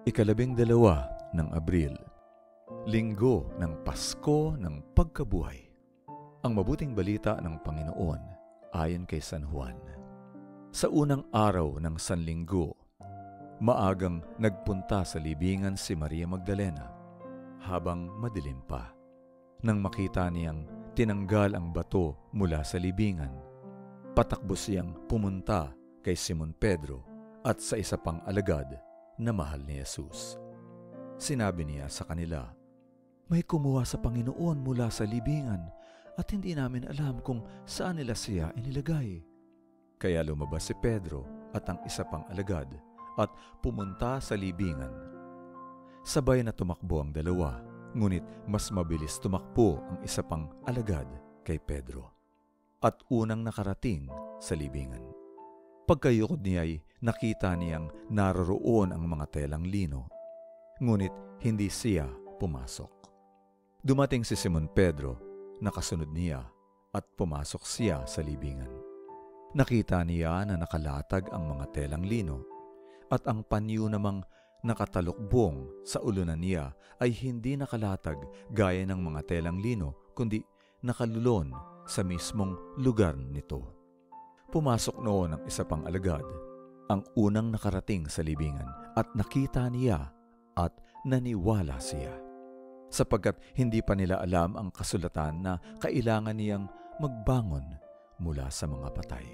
Ikalabing-dalawa ng Abril, Linggo ng Pasko ng Pagkabuhay. Ang mabuting balita ng Panginoon ayon kay San Juan. Sa unang araw ng Sanlinggo, maagang nagpunta sa libingan si Maria Magdalena habang madilim pa. Nang makita niyang tinanggal ang bato mula sa libingan, patakbo siyang pumunta kay Simon Pedro at sa isa pang alagad na mahal ni Jesus. Sinabi niya sa kanila, "May kumuha sa Panginoon mula sa libingan at hindi namin alam kung saan nila siya inilagay." Kaya lumabas si Pedro at ang isa pang alagad at pumunta sa libingan. Sabay na tumakbo ang dalawa, ngunit mas mabilis tumakbo ang isa pang alagad kay Pedro at unang nakarating sa libingan. Pagkayukod niya ay nakita niyang naroroon ang mga telang lino, ngunit hindi siya pumasok. Dumating si Simon Pedro, nakasunod niya at pumasok siya sa libingan. Nakita niya na nakalatag ang mga telang lino at ang panyo namang nakatalukbong sa ulunan niya ay hindi nakalatag gaya ng mga telang lino kundi nakalulon sa mismong lugar nito. Pumasok noon ang isa pang alagad, ang unang nakarating sa libingan, at nakita niya at naniwala siya. Sapagkat hindi pa nila alam ang kasulatan na kailangan niyang magbangon mula sa mga patay.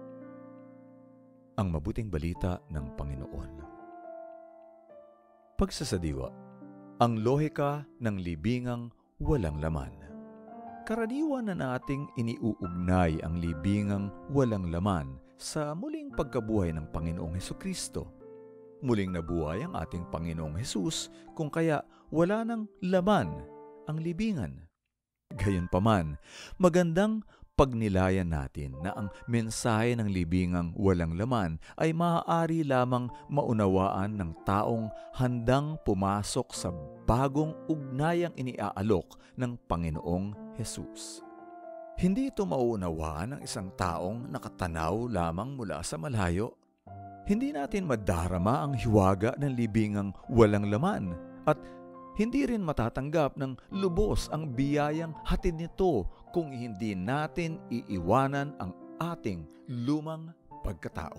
Ang mabuting balita ng Panginoon. Pagsasadiwa, ang lohika ng libingang walang laman. Karaniwan na nating iniuugnay ang libingang walang laman sa muling pagkabuhay ng Panginoong Hesukristo. Muling nabuhay ang ating Panginoong Hesus, kung kaya wala nang laman ang libingan. Gayunpaman, magandang pagnilayan natin na ang mensahe ng libingang walang laman ay maaari lamang maunawaan ng taong handang pumasok sa bagong ugnayang iniaalok ng Panginoong Hesus. Hindi ito mauunawaan ng isang taong nakatanaw lamang mula sa malayo. Hindi natin madarama ang hiwaga ng libingang walang laman at hindi rin matatanggap ng lubos ang biyayang hatid nito kung hindi natin iiwanan ang ating lumang pagkatao.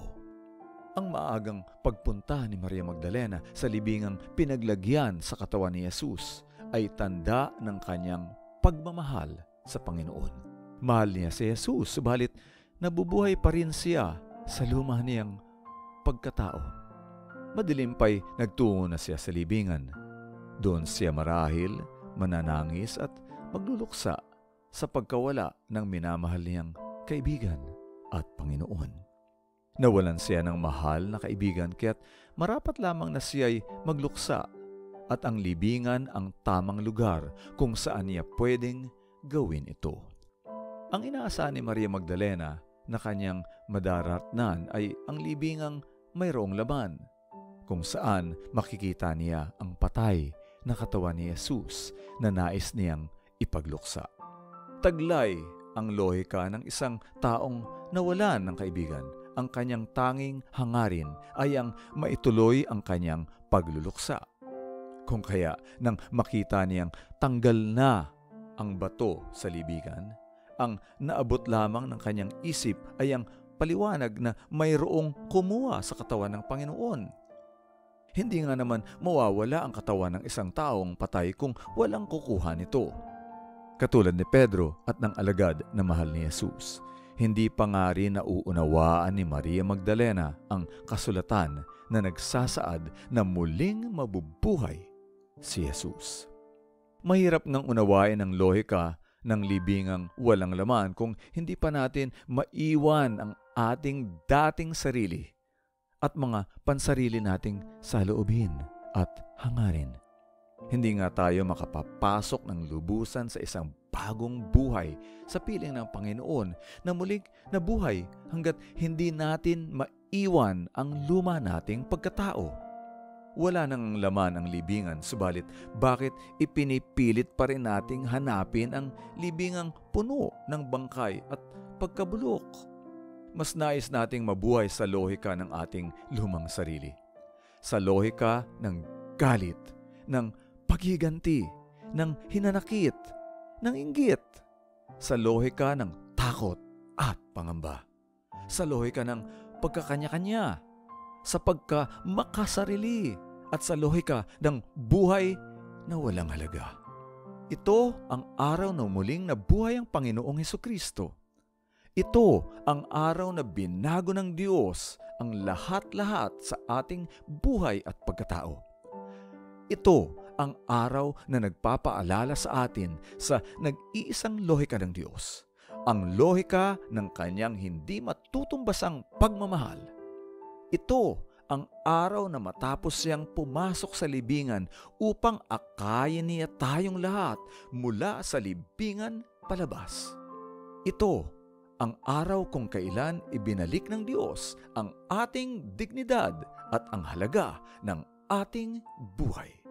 Ang maagang pagpunta ni Maria Magdalena sa libingang pinaglagyan sa katawan ni Jesus ay tanda ng kanyang pagmamahal sa Panginoon. Mahal niya si Jesus, subalit nabubuhay pa rin siya sa luma niyang pagkatao. Madilim pa'y nagtungo na siya sa libingan. Doon siya marahil, mananangis at magluluksa sa pagkawala ng minamahal niyang kaibigan at Panginoon. Nawalan siya ng mahal na kaibigan kaya't marapat lamang na siya'y magluksa at ang libingan ang tamang lugar kung saan niya pwedeng gawin ito. Ang inaasahan ni Maria Magdalena na kanyang madaratnan ay ang libingang mayroong laman, kung saan makikita niya ang patay na katawan ni Jesus na nais niyang ipagluksa. Taglay ang lohika ng isang taong nawalan ng kaibigan. Ang kanyang tanging hangarin ay ang maituloy ang kanyang pagluluksa. Kung kaya nang makita niyang tanggal na ang bato sa libingan, ang naabot lamang ng kanyang isip ay ang paliwanag na mayroong kumuha sa katawan ng Panginoon. Hindi nga naman mawawala ang katawan ng isang taong patay kung walang kukuha nito. Katulad ni Pedro at ng alagad na mahal ni Jesus, hindi pa nga rin nauunawaan ni Maria Magdalena ang kasulatan na nagsasaad na muling mabubuhay si Jesus. Mahirap ngang unawain ang lohika ng libingang walang laman kung hindi pa natin maiwan ang ating dating sarili at mga pansarili nating saloobin at hangarin. Hindi nga tayo makapapasok ng lubusan sa isang bagong buhay sa piling ng Panginoon na muling nabuhay hanggat hindi natin maiwan ang luma nating pagkatao. Wala nang laman ang libingan, subalit bakit ipinipilit pa rin nating hanapin ang libingang puno ng bangkay at pagkabulok? Mas nais nating mabuhay sa lohika ng ating lumang sarili, sa lohika ng galit, ng paghiganti, ng hinanakit, ng inggit, sa lohika ng takot at pangamba, sa lohika ng pagkakanya-kanya, sa pagkamakasarili, at sa lohika ng buhay na walang halaga. Ito ang araw na muling nabuhay ang Panginoong Hesukristo. Ito ang araw na binago ng Diyos ang lahat-lahat sa ating buhay at pagkatao. Ito ang araw na nagpapaalala sa atin sa nag-iisang lohika ng Diyos, ang lohika ng kanyang hindi matutumbasang pagmamahal. Ito ang araw na matapos siyang pumasok sa libingan upang akayin niya tayong lahat mula sa libingan palabas. Ito ang araw kung kailan ibinalik ng Diyos ang ating dignidad at ang halaga ng ating buhay.